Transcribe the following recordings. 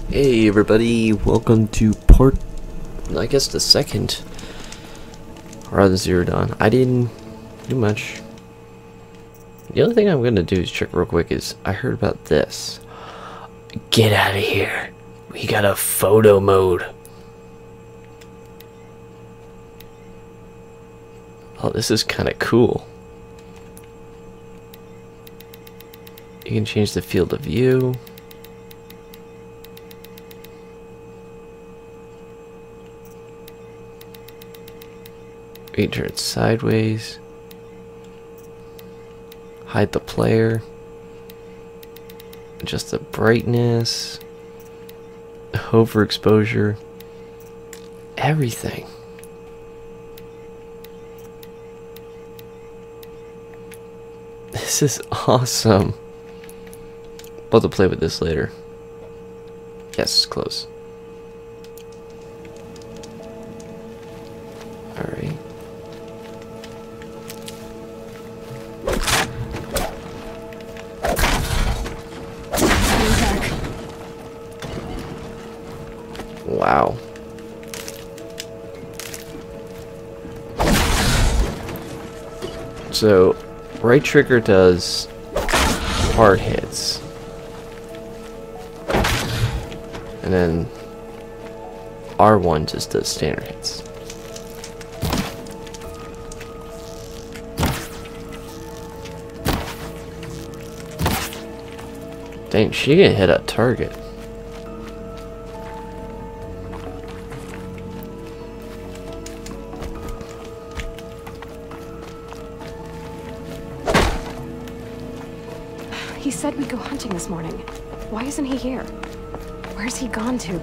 Hey everybody, welcome to part, I guess the second Horizon Zero Dawn. I didn't do much. The only thing I'm gonna do is check real quick is, I heard about this. Get out of here. We got a photo mode. Oh, this is kinda cool. You can change the field of view. You can turn it sideways. Hide the player. Adjust the brightness. Overexposure. Everything. This is awesome. I'll have to play with this later. Yes, close. Alright. Wow. So, right trigger does hard hits. And then R1 just does standard hits. Dang, she can hit a target. He said we'd go hunting this morning. Why isn't he here? Where's he gone to?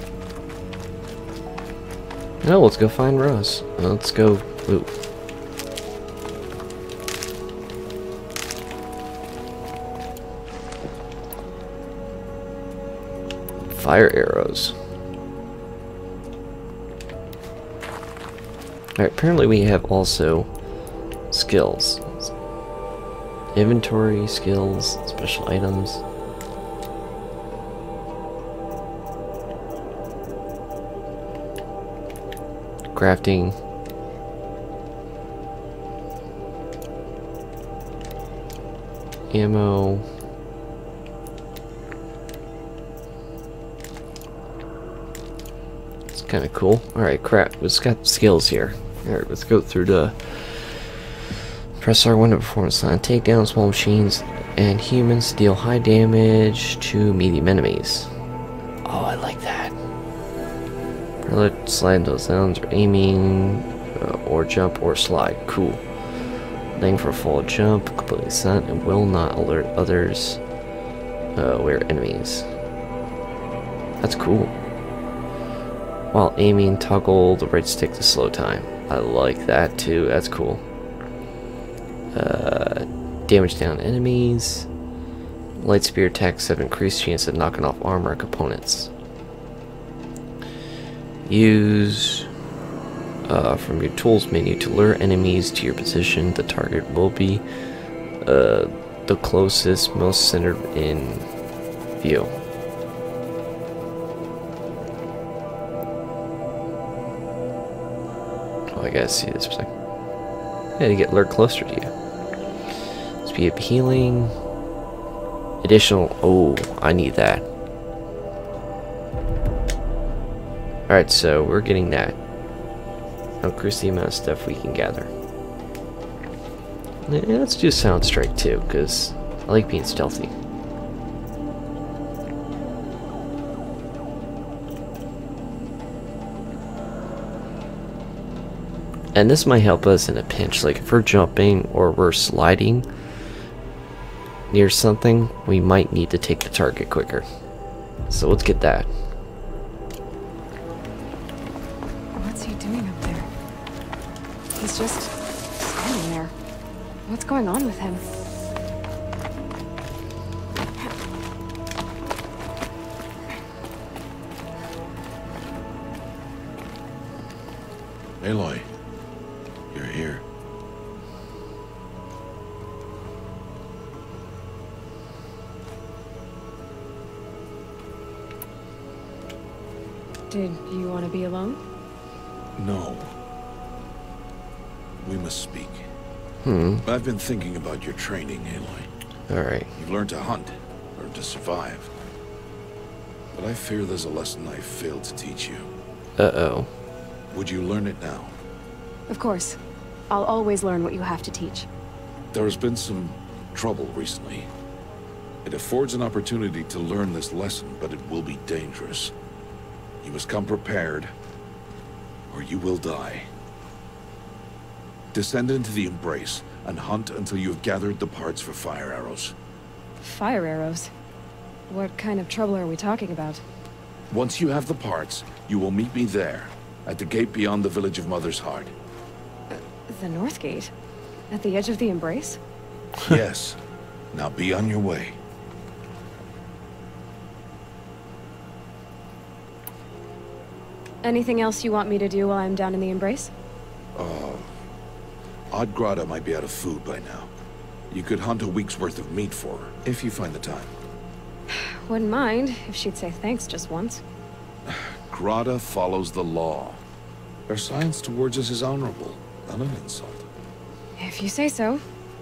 No, let's go find Rose. Let's go loot. Fire arrows. Alright, apparently we have also skills. Inventory, skills, special items. Crafting. Ammo. It's kind of cool. Alright, crap. We've got skills here. Alright, let's go through the... Press R1 to perform a sign. Take down small machines and humans. Deal high damage to medium enemies. Oh, I like that. Alert, slide those sounds, or aiming, or jump, or slide. Cool. Aiming for a full jump, completely silent, and will not alert others where enemies. That's cool. While aiming, toggle the right stick to slow time. I like that too. That's cool. Damage down enemies. Light spear attacks have increased chance of knocking off armor components. Use from your tools menu to lure enemies to your position. The target will be the closest, most centered in view. Oh, I gotta see this for a second. I gotta get lured closer to you. Speed up healing. Additional. Oh, I need that. Alright, so we're getting that. Increase the amount of stuff we can gather. Let's do Sound Strike too, because I like being stealthy. And this might help us in a pinch, like if we're jumping or we're sliding near something, we might need to take the target quicker. So let's get that. What's he doing up there? He's just standing there. What's going on with him? Aloy, you're here. Did you want to be alone? No. We must speak. I've been thinking about your training, Aloy. Alright. You've learned to hunt, learned to survive. But I fear there's a lesson I failed to teach you. Uh-oh. Would you learn it now? Of course. I'll always learn what you have to teach. There has been some trouble recently. It affords an opportunity to learn this lesson, but it will be dangerous. You must come prepared, or you will die. Descend into the Embrace, and hunt until you have gathered the parts for fire arrows. Fire arrows? What kind of trouble are we talking about? Once you have the parts, you will meet me there, at the gate beyond the village of Mother's Heart. The North Gate? At the edge of the Embrace? Yes. Now be on your way. Anything else you want me to do while I'm down in the Embrace? Odd Grata might be out of food by now. You could hunt a week's worth of meat for her, if you find the time. Wouldn't mind if she'd say thanks just once. Grata follows the law. Her science towards us is honorable, not an insult. If you say so.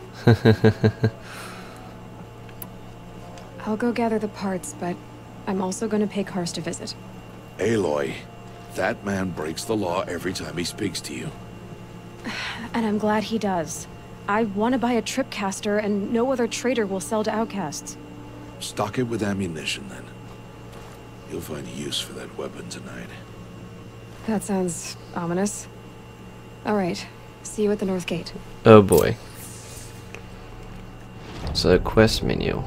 I'll go gather the parts, but I'm also going to pay Karst a visit. Aloy, that man breaks the law every time he speaks to you. And I'm glad he does. I want to buy a tripcaster, and no other trader will sell to outcasts. Stock it with ammunition, then. You'll find use for that weapon tonight. That sounds ominous. Alright, see you at the North Gate. Oh boy. So, quest menu.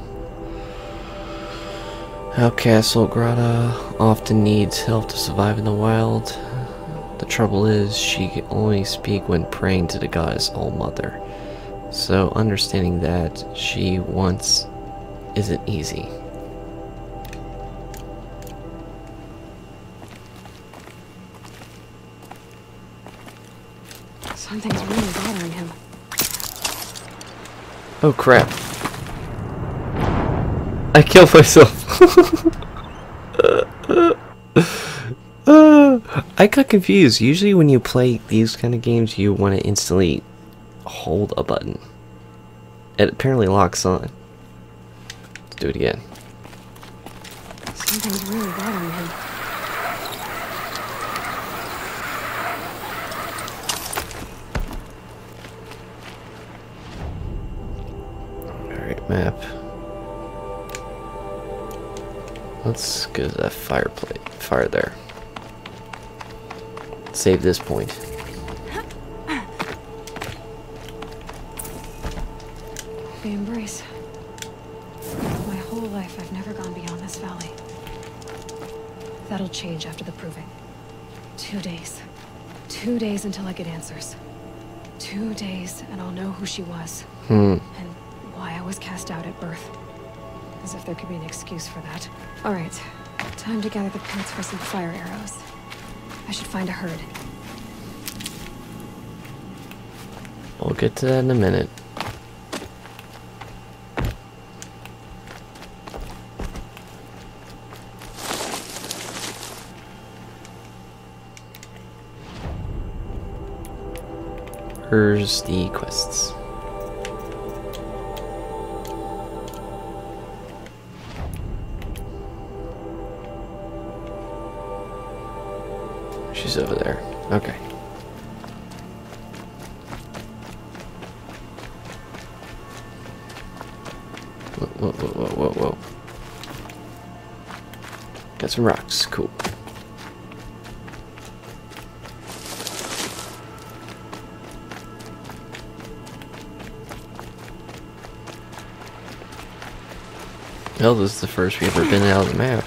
Outcastle Grata often needs help to survive in the wild. The trouble is, she can only speak when praying to the goddess All-Mother. So, understanding that she wants isn't easy. Something's really bothering him. Oh crap. I killed myself. I got confused. Usually when you play these kind of games, you want to instantly hold a button. It apparently locks on. Let's do it again. Something's really bothering him. Alright, map. Let's go to that fire there. Save this point. The Embrace. My whole life I've never gone beyond this valley. That'll change after the proving. 2 days. 2 days until I get answers. 2 days and I'll know who she was. And why I was cast out at birth. As if there could be an excuse for that. Alright, time to gather the parts for some fire arrows. I should find a herd. We'll get to that in a minute. Here's the quests. She's over there. Okay. Whoa. Got some rocks. Cool. Hell, this is the first we've ever been out of the map.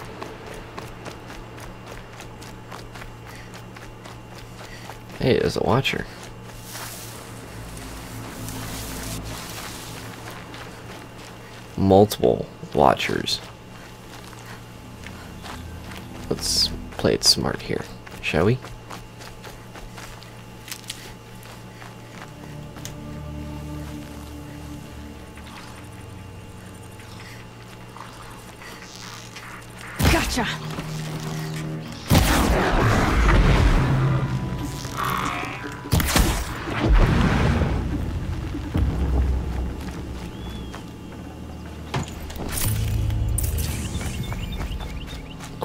Hey, there's a watcher. Multiple watchers. Let's play it smart here, shall we? Gotcha!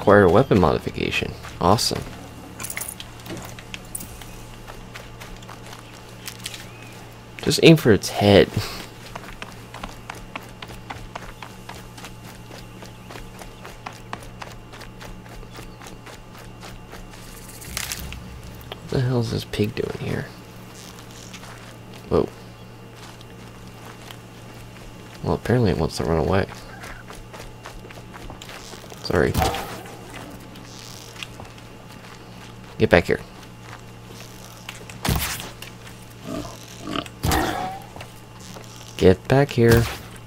Acquire a weapon modification. Awesome. Just aim for its head. What the hell is this pig doing here? Whoa. Well, apparently it wants to run away. Sorry. Get back here. Get back here.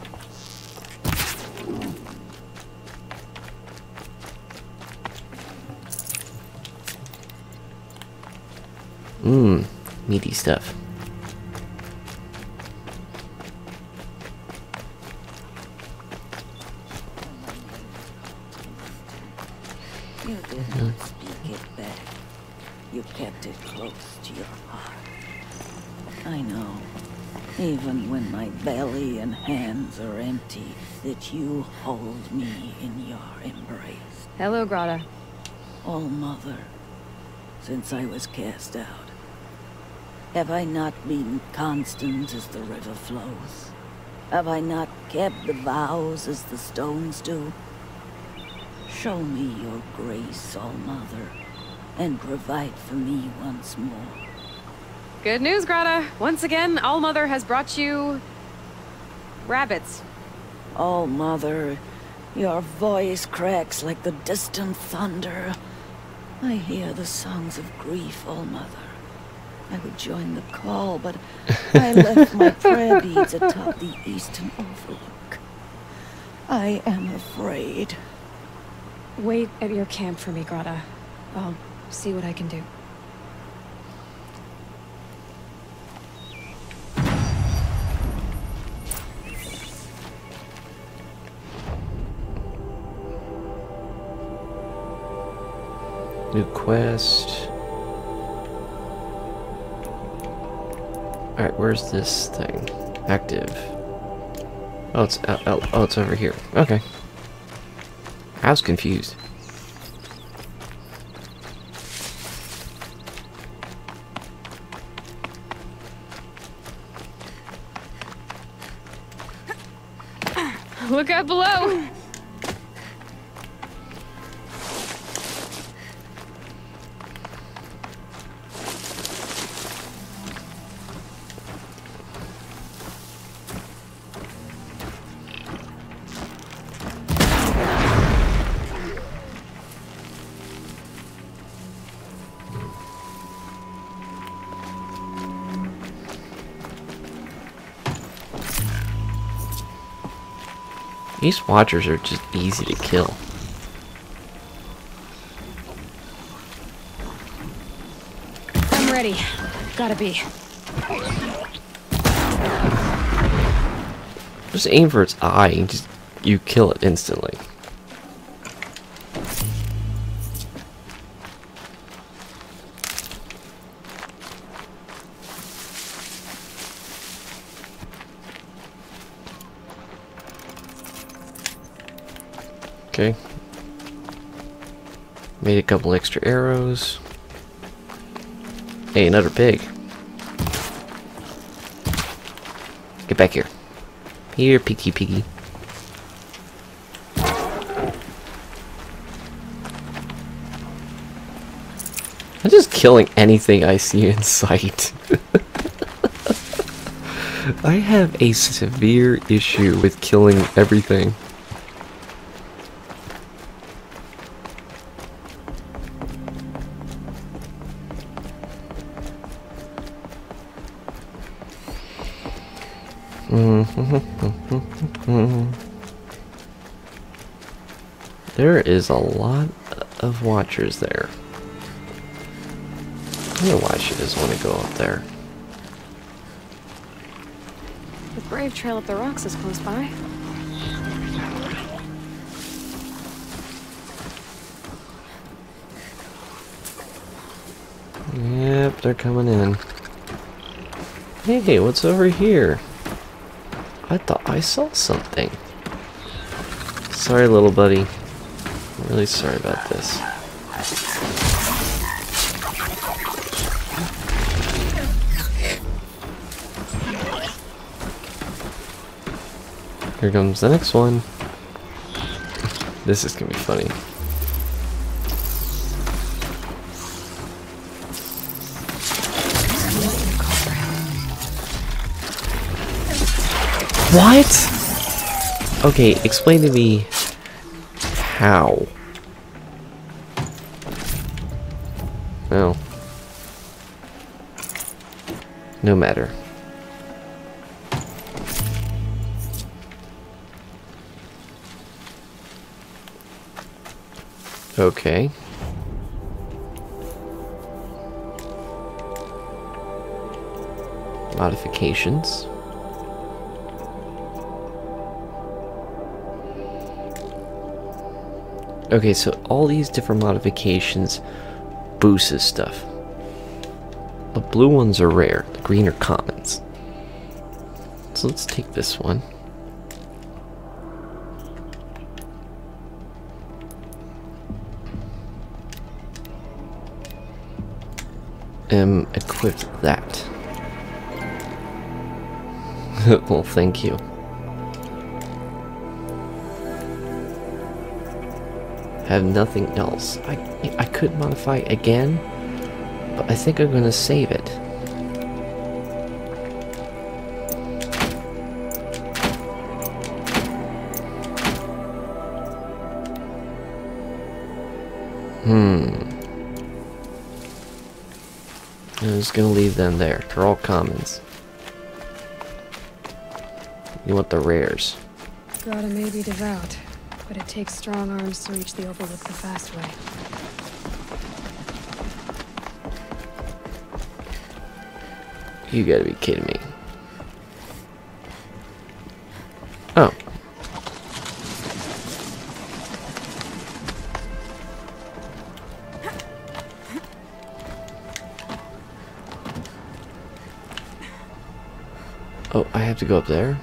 Mmm, meaty stuff. You didn't speak it back. You kept it close to your heart. I know, even when my belly and hands are empty, that you hold me in your embrace. Hello, Grata. Oh, Mother, since I was cast out, have I not been constant as the river flows? Have I not kept the vows as the stones do? Show me your grace, All Mother, and provide for me once more. Good news, Grata. Once again, All Mother has brought you... rabbits. All Mother, your voice cracks like the distant thunder. I hear the songs of grief, All Mother. I would join the call, but I left my prayer beads atop the eastern overlook. I am afraid. Wait at your camp for me, Grata. I'll see what I can do. New quest. Alright, where's this thing? Active. Oh, it's over here. Okay. I was confused. Look out below! These watchers are just easy to kill. I'm ready. Gotta be. Just aim for its eye and just you kill it instantly. Okay. Made a couple extra arrows. Hey, another pig. Get back here. Here, piggy piggy. I'm just killing anything I see in sight. I have a severe issue with killing everything. There is a lot of watchers there. I don't know why she doesn't want to go up there. The brave trail up the rocks is close by. Yep, they're coming in. Hey, what's over here? I thought I saw something. Sorry, little buddy. I'm really sorry about this. Here comes the next one. This is gonna be funny. What? Okay, explain to me how. Well, no matter. Okay. Modifications. Okay, so all these different modifications boost his stuff. The blue ones are rare, the green are commons. So let's take this one. Equip that. Well, thank you. Have nothing else. I could modify again, but I think I'm gonna save it. I'm just gonna leave them there. They're all commons. You want the rares. Grotto may be devout, but it takes strong arms to reach the Overlook the fast way. You gotta be kidding me. Oh. Oh, I have to go up there?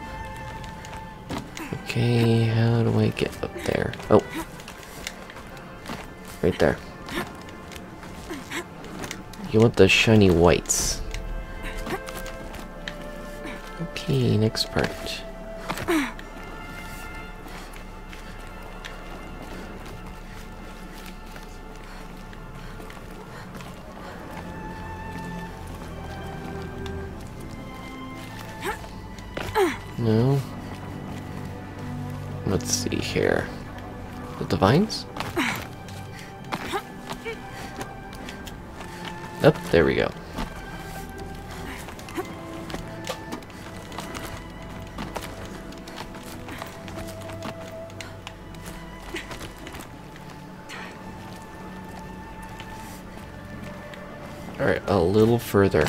Okay, how do I get up there? Oh. Right there. You want the shiny whites. Okay, next part. No. Let's see here. The divines? Up, there we go. Alright, a little further.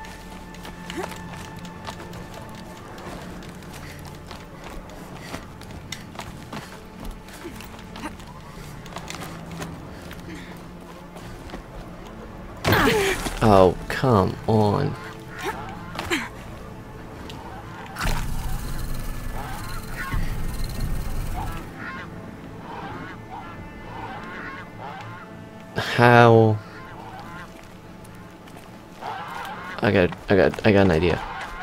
Oh, come on. How? I got an idea.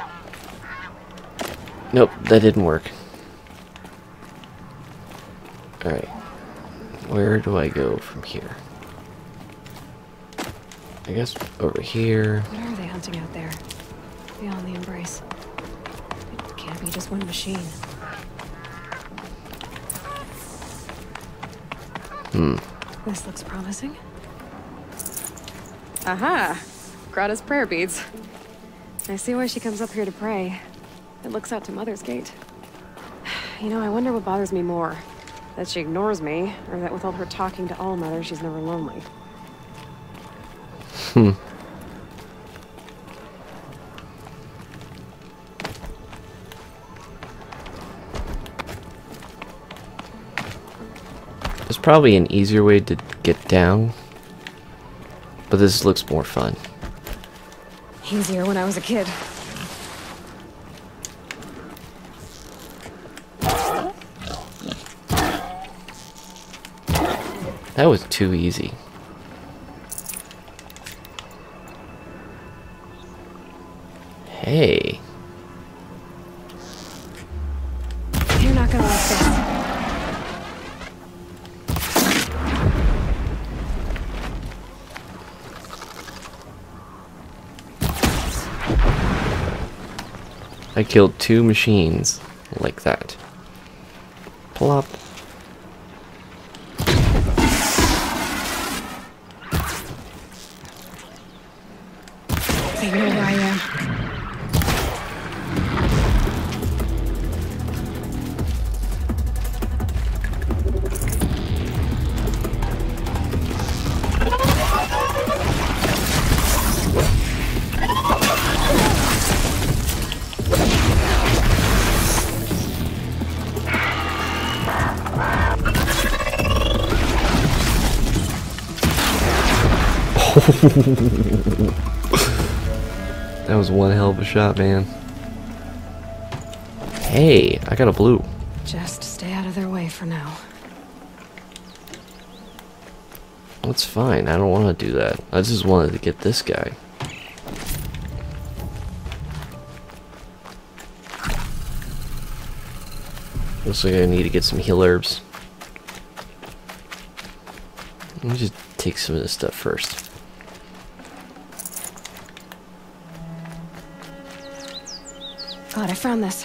Nope, that didn't work. Alright. Where do I go from here? I guess over here. What are they hunting out there? Beyond the embrace. It can't be just one machine. This looks promising. Aha! Grata's prayer beads. I see why she comes up here to pray. It looks out to Mother's Gate. You know, I wonder what bothers me more. That she ignores me, or that with all her talking to all mothers, she's never lonely. There's probably an easier way to get down, but this looks more fun. Easier when I was a kid. That was too easy. Hey. You're not gonna like this. I killed 2 machines like that. Plop. They know where I am. That was one hell of a shot, man. Hey, I got a blue. Just stay out of their way for now. That's fine. I don't want to do that. I just wanted to get this guy. Looks like I need to get some heal herbs. Let me just take some of this stuff first. God, I found this.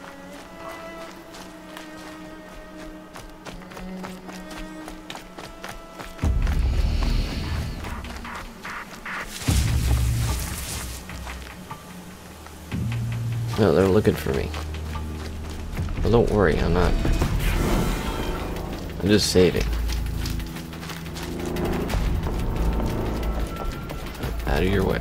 No, they're looking for me. Well, don't worry, I'm not. I'm just saving. Out of your way.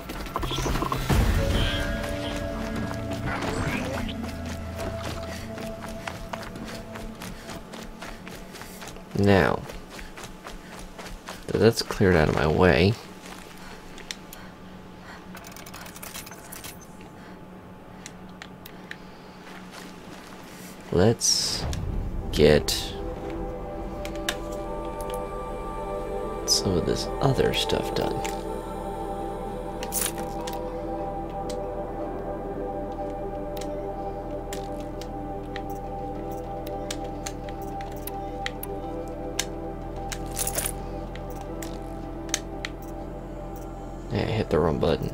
Now, that that's cleared out of my way. Let's get some of this other stuff done. Yeah, I hit the wrong button.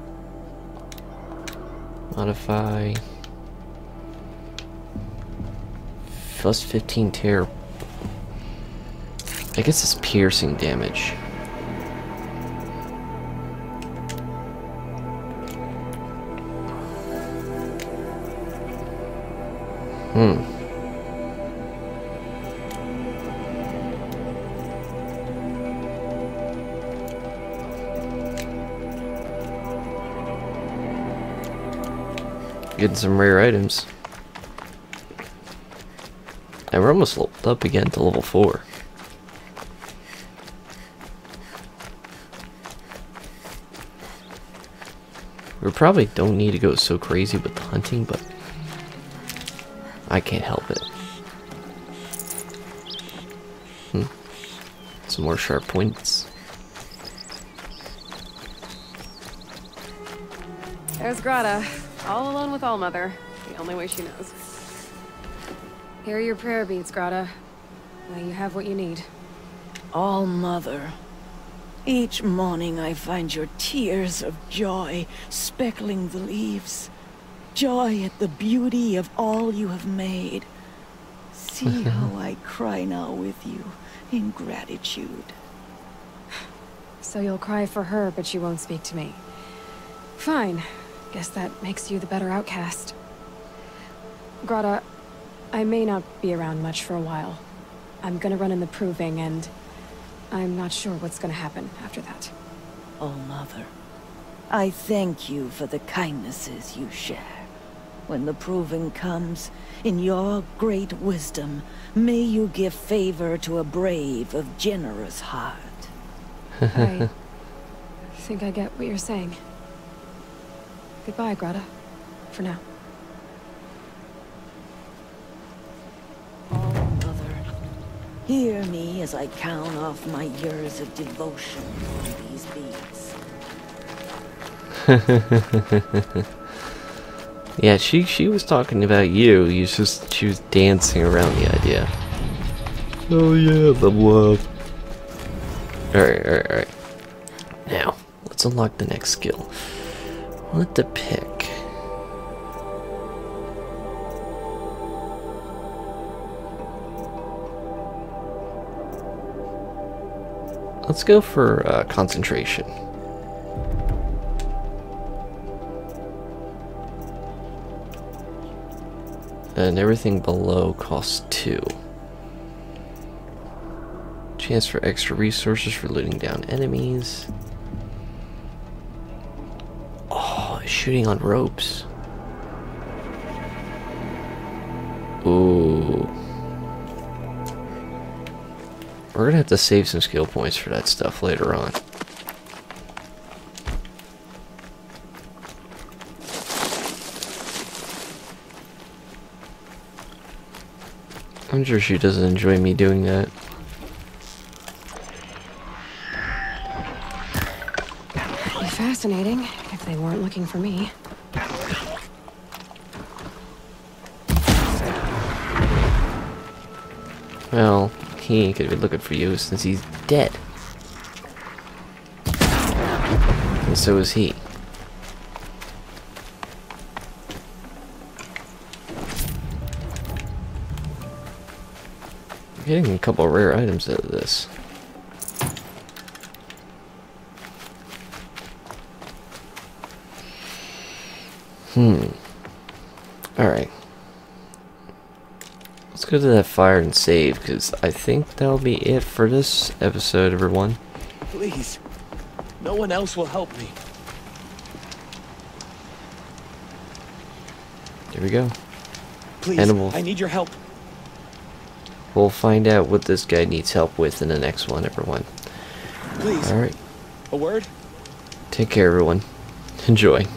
Modify. Plus 15 tear. I guess it's piercing damage. Getting some rare items. And we're almost leveled up again to level 4. We probably don't need to go so crazy with the hunting, but I can't help it. Some more sharp points. There's Grata, all alone with Allmother, the only way she knows. Here are your prayer beads, Grata. Now you have what you need. All Mother. Each morning I find your tears of joy speckling the leaves. Joy at the beauty of all you have made. See how I cry now with you in gratitude. So you'll cry for her, but you won't speak to me. Fine. Guess that makes you the better outcast. Grata, I may not be around much for a while. I'm gonna run in the proving, and I'm not sure what's gonna happen after that. Oh, Mother, I thank you for the kindnesses you share. When the proving comes, in your great wisdom, may you give favor to a brave of generous heart. I think I get what you're saying. Goodbye, Grata. For now. Oh, Mother, Hear me as I count off my years of devotion on these beads. Yeah, she was talking about you. She was dancing around the idea. Oh yeah, level up. Alright. Now, let's unlock the next skill. What to pick? Let's go for concentration. And everything below costs 2. Chance for extra resources for looting down enemies. Oh, shooting on ropes. Ooh. We're gonna have to save some skill points for that stuff later on. I'm sure she doesn't enjoy me doing that. Be fascinating if they weren't looking for me. Well, he ain't gonna be looking for you since he's dead. And so is he. I'm getting a couple rare items out of this. Alright. Let's go to that fire and save, because I think that'll be it for this episode, everyone. Please. No one else will help me. Here we go. Please, And I need your help. we'll find out what this guy needs help with in the next one, everyone. Please. Alright. A word? Take care, everyone. Enjoy.